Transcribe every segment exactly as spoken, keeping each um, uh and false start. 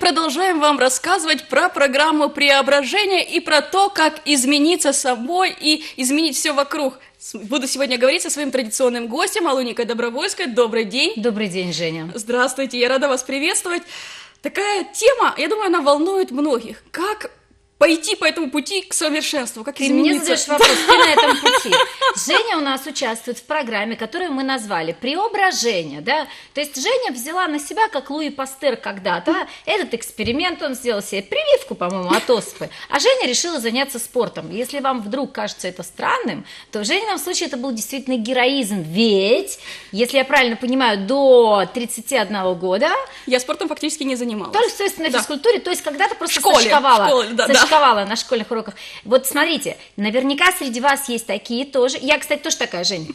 продолжаем вам рассказывать про программу преображения и про то, как измениться собой и изменить все вокруг. Буду сегодня говорить со своим традиционным гостем Алуникой Добровольской. Добрый день. Добрый день, Женя. Здравствуйте, я рада вас приветствовать. Такая тема, я думаю, она волнует многих. Как пойти по этому пути к совершенству, как ты измениться? Ты мне задаешь вопрос, ты на этом пути. Женя у нас участвует в программе, которую мы назвали «Преображение», да? То есть Женя взяла на себя, как Луи Пастер когда-то, этот эксперимент, он сделал себе прививку, по-моему, от оспы, а Женя решила заняться спортом. Если вам вдруг кажется это странным, то в Женином случае это был действительно героизм, ведь, если я правильно понимаю, до тридцати одного года... Я спортом фактически не занималась. Только, естественно, да. физкультуре, то есть когда-то просто в школе, сочковала. В школе, да, да. на школьных уроках. Вот смотрите, наверняка среди вас есть такие тоже. Я, кстати, тоже такая, Женя.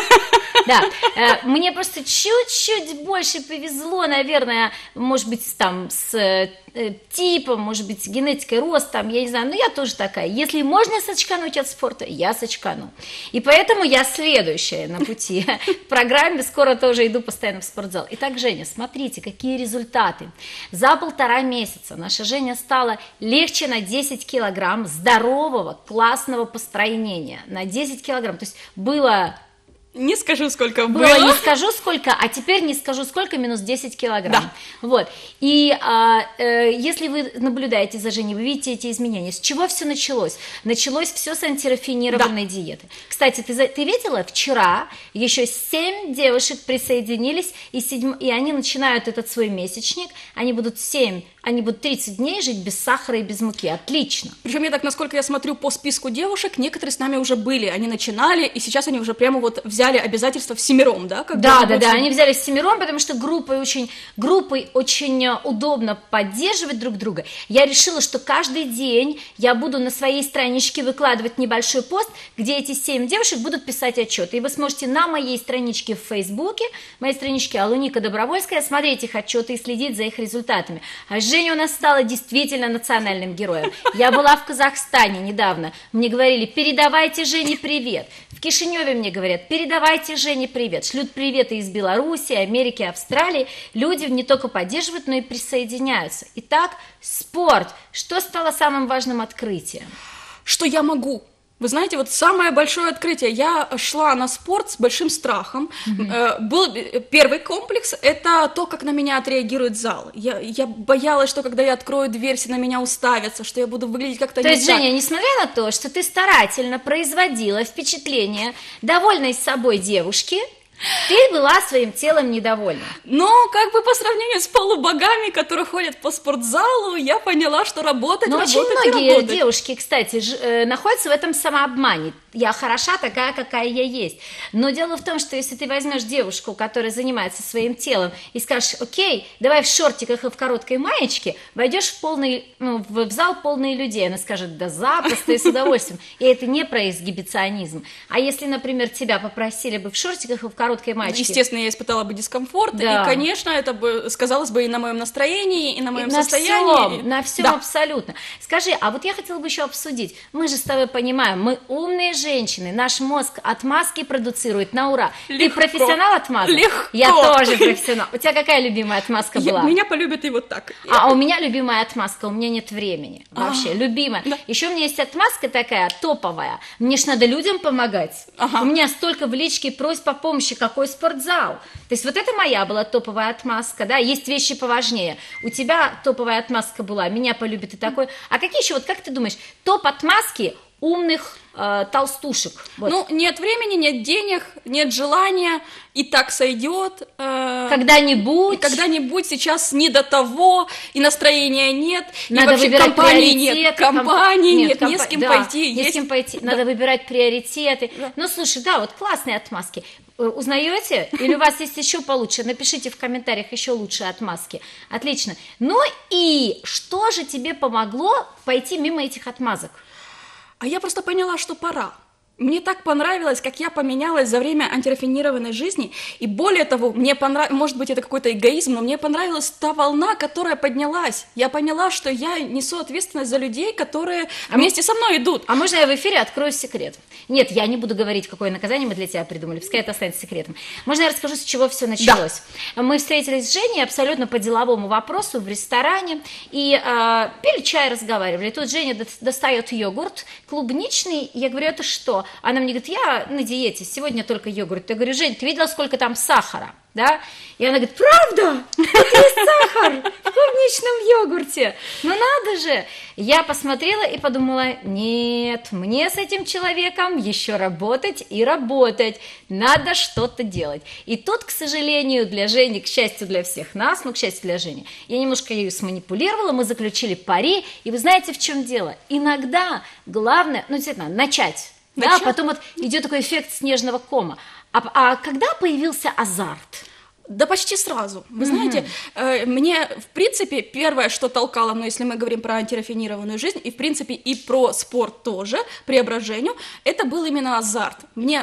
Да, мне просто чуть-чуть больше повезло, наверное, может быть, там, с типом, может быть, с генетикой ростом, я не знаю, но я тоже такая. Если можно сочкануть от спорта, я сочкану. И поэтому я следующая на пути. В программе скоро тоже иду постоянно в спортзал. Итак, Женя, смотрите, какие результаты. За полтора месяца наша Женя стала легче на десять килограмм здорового, классного построения. На десять килограмм. То есть было... Не скажу, сколько было. Было не скажу, сколько, а теперь не скажу, сколько, минус десять килограмм. Да. Вот. И а, э, если вы наблюдаете за Женей, вы видите эти изменения. С чего все началось? Началось все с антирафинированной да. диеты. Кстати, ты, ты видела, вчера еще семь девушек присоединились, и, седьм, и они начинают этот свой месячник, они будут семь, они будут тридцать дней жить без сахара и без муки. Отлично. Причем я так, насколько я смотрю по списку девушек, некоторые с нами уже были, они начинали, и сейчас они уже прямо вот взяли обязательства всемиром, да? Как да, да, очень... да, они взяли всемиром, потому что группой очень, группой очень удобно поддерживать друг друга. Я решила, что каждый день я буду на своей страничке выкладывать небольшой пост, где эти семь девушек будут писать отчеты. И вы сможете на моей страничке в Фейсбуке, моей страничке Алуника Добровольская, смотреть их отчеты и следить за их результатами. А Женя у нас стала действительно национальным героем. Я была в Казахстане недавно, мне говорили, передавайте Жене привет. В Кишиневе мне говорят, передавайте Жене привет. Шлют приветы из Беларуси, Америки, Австралии. Люди не только поддерживают, но и присоединяются. Итак, спорт. Что стало самым важным открытием? Что я могу. Вы знаете, вот самое большое открытие. Я шла на спорт с большим страхом. Mm-hmm. Был первый комплекс, это то, как на меня отреагирует зал. Я, я боялась, что когда я открою дверь, все на меня уставятся, что я буду выглядеть как-то не так. То есть, Женя, несмотря на то, что ты старательно производила впечатление довольной собой девушки, ты была своим телом недовольна. Но как бы по сравнению с полубогами, которые ходят по спортзалу, я поняла, что работать, Но работать очень многие и работать. девушки, кстати, ж, э, находятся в этом самообмане. Я хороша такая, какая я есть. Но дело в том, что если ты возьмешь девушку, которая занимается своим телом, и скажешь, окей, давай в шортиках и в короткой маечке, войдешь в, полный, ну, в зал полный людей, она скажет, да запросто и с удовольствием. И это не про эксгибиционизм. А если, например, тебя попросили бы в шортиках и в короткой маечке... Естественно, я испытала бы дискомфорт, да. и, конечно, это бы сказалось бы и на моем настроении, и на моем и состоянии. На всем, на всем да. абсолютно. Скажи, а вот я хотела бы еще обсудить, мы же с тобой понимаем, мы умные женщины, наш мозг отмазки продуцирует на ура. Легко. Ты профессионал отмазок? Легко. Я тоже профессионал. У тебя какая любимая отмазка была? Я, меня полюбят и вот так. А, а у меня любимая отмазка, у меня нет времени. Вообще, а, любимая. Да. Еще у меня есть отмазка такая, топовая. Мне ж надо людям помогать. Ага. У меня столько в личке просьб о помощи, какой спортзал. То есть вот это моя была топовая отмазка, да, есть вещи поважнее. У тебя топовая отмазка была, меня полюбит и такой. А какие еще, вот как ты думаешь, топ отмазки умных э, толстушек? Вот. Ну, нет времени, нет денег, нет желания, и так сойдет. Э, когда-нибудь. Когда-нибудь, сейчас не до того, и настроения нет, надо и вообще выбирать компании приоритеты, нет, компании нет, нет, компа... не с кем да, пойти. Не есть... с кем пойти, да. надо выбирать приоритеты. Да. Ну, слушай, да, вот классные отмазки. Узнаете? Или у вас есть еще получше? Напишите в комментариях еще лучшие отмазки. Отлично. Ну и что же тебе помогло пойти мимо этих отмазок? А я просто поняла, что пора. Мне так понравилось, как я поменялась за время антирафинированной жизни, и более того, мне понравилось, может быть, это какой-то эгоизм, но мне понравилась та волна, которая поднялась. Я поняла, что я несу ответственность за людей, которые а вместе мы... со мной идут. А можно я в эфире открою секрет? Нет, я не буду говорить, какое наказание мы для тебя придумали, пускай это останется секретом. Можно я расскажу, с чего все началось? Да. Мы встретились с Женей абсолютно по деловому вопросу в ресторане, и э, пили чай, разговаривали. Тут Женя достает йогурт клубничный, я говорю, это что? Она мне говорит, я на диете, сегодня только йогурт. Я говорю, Жень, ты видела, сколько там сахара? Да? И она говорит, правда? Тут есть сахар в клубничном йогурте. Ну надо же. Я посмотрела и подумала, нет, мне с этим человеком еще работать и работать. Надо что-то делать. И тут, к сожалению, для Жени, к счастью для всех нас, ну, к счастью для Жени, я немножко ее сманипулировала, мы заключили пари. И вы знаете, в чем дело? Иногда главное, ну, действительно, начать. Да, потом вот идет такой эффект снежного кома. А, а когда появился азарт? Да почти сразу. Вы mm-hmm. знаете, э, мне, в принципе, первое, что толкало, ну, если мы говорим про антирафинированную жизнь, и, в принципе, и про спорт тоже, преображению, это был именно азарт. Мне...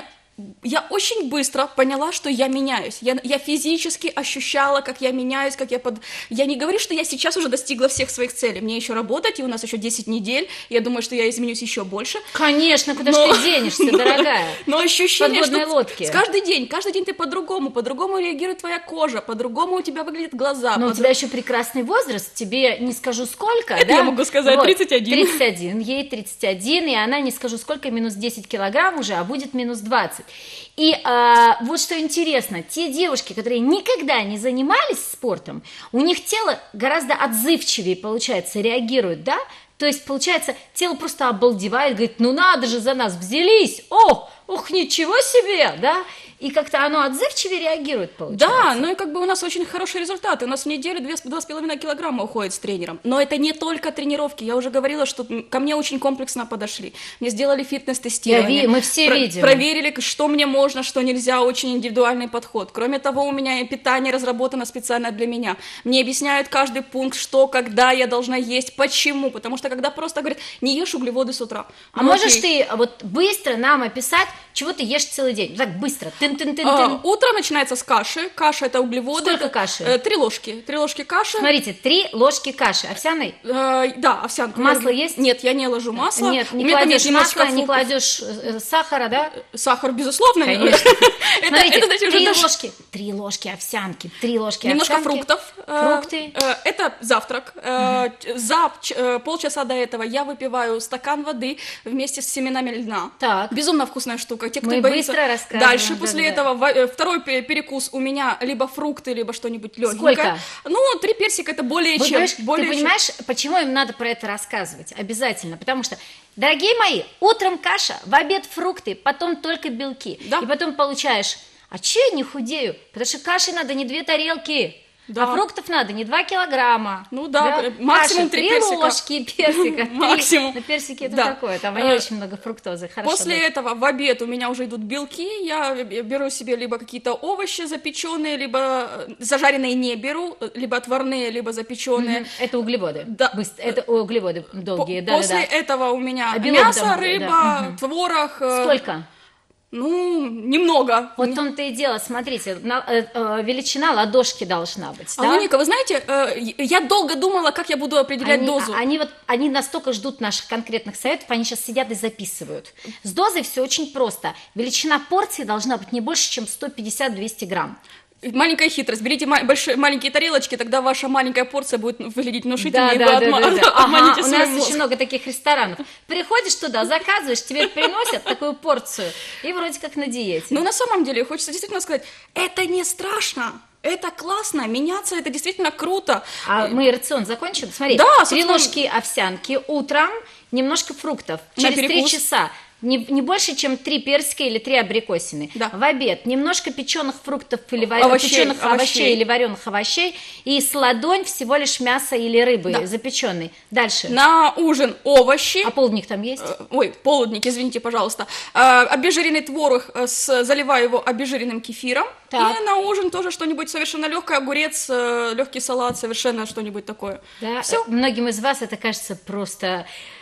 Я очень быстро поняла, что я меняюсь. Я, я физически ощущала, как я меняюсь, как я под... Я не говорю, что я сейчас уже достигла всех своих целей. Мне еще работать, и у нас еще десять недель. Я думаю, что я изменюсь еще больше. Конечно, куда но... же ты денешься, дорогая? Но ощущение, подводной что лодки. Каждый день, каждый день ты по-другому, по-другому реагирует твоя кожа, по-другому у тебя выглядят глаза. Но по- у тебя еще прекрасный возраст, тебе не скажу сколько, это да? я могу сказать, вот, тридцать один. тридцать один, ей тридцать один, и она не скажу сколько, минус десять килограмм уже, а будет минус двадцать. И а, вот что интересно, те девушки, которые никогда не занимались спортом, у них тело гораздо отзывчивее, получается, реагирует, да? То есть, получается, тело просто обалдевает, говорит, ну надо же, за нас взялись, ох, ох, ничего себе, да? И как-то оно отзывчивее реагирует, получается. Да, ну и как бы у нас очень хорошие результаты. У нас в неделю два с половиной килограмма уходит с тренером. Но это не только тренировки. Я уже говорила, что ко мне очень комплексно подошли. Мне сделали фитнес-тестирование. Я ви, мы все про- видим. Проверили, что мне можно, что нельзя. Очень индивидуальный подход. Кроме того, у меня и питание разработано специально для меня. Мне объясняют каждый пункт, что, когда я должна есть, почему. Потому что когда просто говорят, не ешь углеводы с утра. А ну, можешь окей. ты вот быстро нам описать, чего ты ешь целый день? Так, быстро. Тын-тын-тын-тын. А, утро начинается с каши. Каша – это углеводы. Сколько каши? Э, три ложки. Три ложки каши. Смотрите, три ложки каши. Овсяной? Э, да, овсянку. Масло я... есть? Нет, я не ложу масло. Нет, не У меня кладешь масло, масла, не кладешь э, сахара, да? Сахар, безусловно. Конечно. это, Смотрите, это, знаете, три даже... ложки. Три ложки овсянки. Три ложки Немножко овсянки. фруктов. Фрукты. Э, это завтрак. Э, угу. За э, полчаса до этого я выпиваю стакан воды вместе с семенами льна. Так. Безумно вкусная штука. Те, кто Мы боится... быстро рассказываем. Дальше, да, после да, этого, да. второй перекус у меня либо фрукты, либо что-нибудь легенькое. Сколько? Ну, три персика это более Вот, чем. Ты более понимаешь, чем... почему им надо про это рассказывать? Обязательно. Потому что, дорогие мои, утром каша, в обед фрукты, потом только белки. Да. И потом получаешь, а че я не худею? Потому что каши надо не две тарелки. Да. А фруктов надо не два килограмма. Ну да, да? максимум три персика. ложки персика. Максимум. Но персики это да. такое, там не очень много фруктозы. Хорошо, После да. этого в обед у меня уже идут белки, я беру себе либо какие-то овощи запеченные, либо зажаренные не беру, либо отварные, либо запеченные. Mm-hmm. Это углеводы. Да. Быстро. Это углеводы долгие. По- да, после да, да. этого у меня а мясо, там, рыба, да. творог. Сколько? Ну, немного. Вот в том-то и дело, смотрите, на, э, э, величина ладошки должна быть, а, да? Луника, вы знаете, э, я долго думала, как я буду определять они, дозу. Они, вот, они настолько ждут наших конкретных советов, они сейчас сидят и записывают. С дозой все очень просто. Величина порции должна быть не больше, чем сто пятьдесят - двести грамм. Маленькая хитрость. Берите ма- большие, маленькие тарелочки, тогда ваша маленькая порция будет выглядеть внушительнее, Да, и вы да, отма- да, да, да. обманете Ага, у свой нас мозг. очень много таких ресторанов. Приходишь туда, заказываешь, тебе приносят такую порцию, и вроде как на диете. Но на самом деле, хочется действительно сказать, это не страшно. Это классно, меняться это действительно круто. А мы рацион закончим? Смотри, Да, три собственно... ложки овсянки утром, немножко фруктов. На Через три перекус. часа. Не, не больше, чем три персика или три абрикосины. Да. В обед немножко печеных фруктов или вар... овощей, печеных овощей. овощей или вареных овощей и с ладонь всего лишь мяса или рыбы, да. запеченной. Дальше. На ужин овощи. А полдник там есть? Ой, полудник, извините, пожалуйста. А, обезжиренный творог, с, заливаю его обезжиренным кефиром. Так. И на ужин тоже что-нибудь совершенно легкое, огурец, легкий салат, совершенно что-нибудь такое. Да. Все. Многим из вас это кажется просто...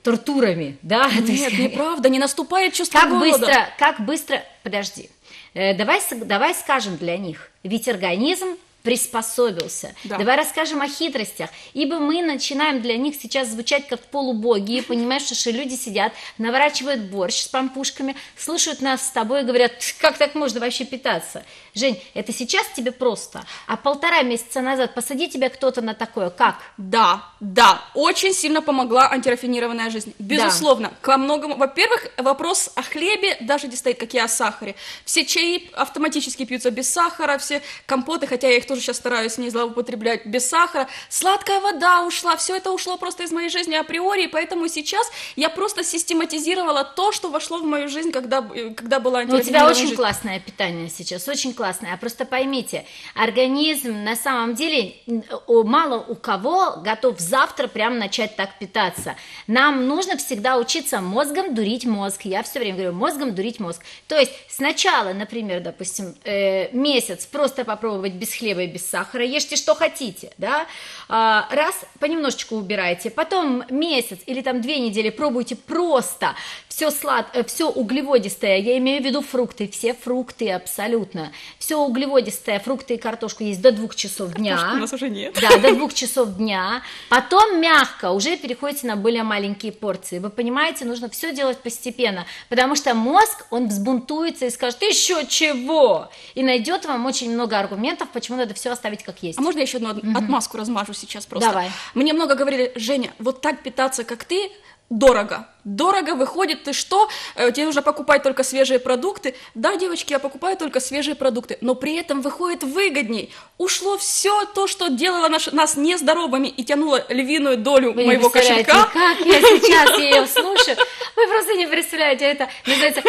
тортурами, да? Нет, неправда, не наступает чувство как голода. Быстро, как быстро, подожди, э, давай, давай скажем для них, ведь организм приспособился. Да. Давай расскажем о хитростях, ибо мы начинаем для них сейчас звучать как полубоги, понимаешь, что люди сидят, наворачивают борщ с пампушками, слушают нас с тобой и говорят, как так можно вообще питаться? Жень, это сейчас тебе просто, а полтора месяца назад посади тебя кто-то на такое, как? Да, да, очень сильно помогла антирафинированная жизнь, безусловно, да. Ко многому, во-первых, вопрос о хлебе даже не стоит, как и о сахаре, все чаи автоматически пьются без сахара, все компоты, хотя я их тоже сейчас стараюсь не злоупотреблять, без сахара, сладкая вода ушла, все это ушло просто из моей жизни априори, и поэтому сейчас я просто систематизировала то, что вошло в мою жизнь, когда, когда была антирафинированная жизнь. У тебя очень жизнь. Классное питание сейчас, очень классное, а просто поймите, организм на самом деле мало у кого готов завтра прям начать так питаться, нам нужно всегда учиться мозгом дурить мозг, я все время говорю, мозгом дурить мозг, то есть сначала, например, допустим, э, месяц просто попробовать без хлеба и без сахара, ешьте что хотите, да, а, раз, понемножечку убирайте, потом месяц или там две недели пробуйте просто все слад, все углеводистое, я имею в виду фрукты, все фрукты абсолютно, все углеводистое, фрукты и картошку есть до двух часов дня. Картошки у нас уже нет. Да, до двух часов дня, потом мягко уже переходите на более маленькие порции, вы понимаете, нужно все делать постепенно, потому что мозг, он взбунтуется и скажет, еще чего, и найдет вам очень много аргументов, почему надо все оставить как есть. А можно я еще одну mm-hmm. отмазку размажу сейчас просто? Давай. Мне много говорили, Женя, вот так питаться, как ты, дорого. Дорого выходит, ты что? Тебе нужно покупать только свежие продукты. Да, девочки, я покупаю только свежие продукты, но при этом выходит выгодней. Ушло все то, что делало наш, нас нездоровыми и тянуло львиную долю Вы моего кошелька. Как я сейчас ее слушаю. Вы просто не представляете, это называется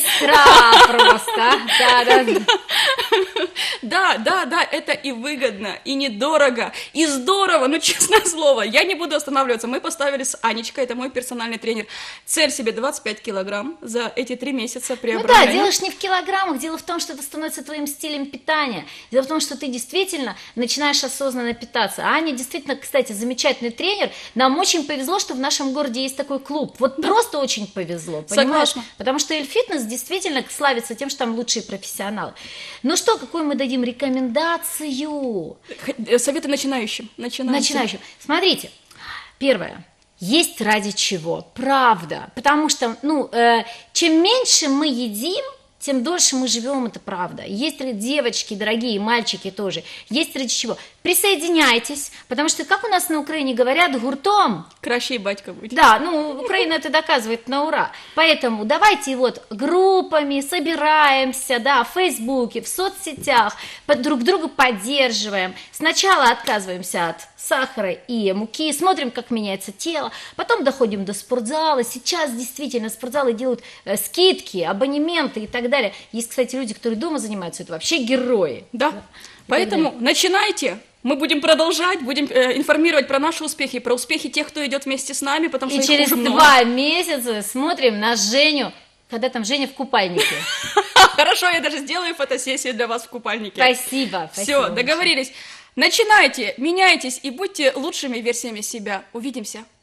сестра просто. Да, да. Да, да, да, это и выгодно, и недорого, и здорово, ну, честное слово, я не буду останавливаться. Мы поставили с Анечкой, это мой персональный тренер, цель себе двадцать пять килограмм за эти три месяца преображения. Ну да, делаешь не в килограммах, дело в том, что это становится твоим стилем питания. Дело в том, что ты действительно начинаешь осознанно питаться. Аня действительно, кстати, замечательный тренер. Нам очень повезло, что в нашем городе есть такой клуб. Вот да. Просто очень повезло, понимаешь? Согласна. Потому что Эльфитнес действительно славится тем, что там лучшие профессионалы. Ну что, какую мы дадим рекомендацию? Советы начинающим. Начинающим. Начинающим. Смотрите, первое. Есть ради чего, правда, потому что, ну, э, чем меньше мы едим, тем дольше мы живем, это правда. Есть ли девочки, дорогие, мальчики тоже, есть ради чего. Присоединяйтесь, потому что, как у нас на Украине говорят, гуртом. Краще и батька будет. Да, ну, Украина это доказывает на ура. Поэтому давайте вот группами собираемся, да, в Фейсбуке, в соцсетях, друг друга поддерживаем. Сначала отказываемся от сахара и муки, смотрим, как меняется тело, потом доходим до спортзала. Сейчас действительно спортзалы делают э, скидки, абонементы и так далее. Есть, кстати, люди, которые дома занимаются, это вообще герои. Да, да. Поэтому начинайте. Мы будем продолжать, будем э, информировать про наши успехи, про успехи тех, кто идет вместе с нами, потому что и их через уже много. два месяца смотрим на Женю, когда там Женя в купальнике. Хорошо, я даже сделаю фотосессию для вас в купальнике. Спасибо. Все, договорились. Начинайте, меняйтесь и будьте лучшими версиями себя. Увидимся.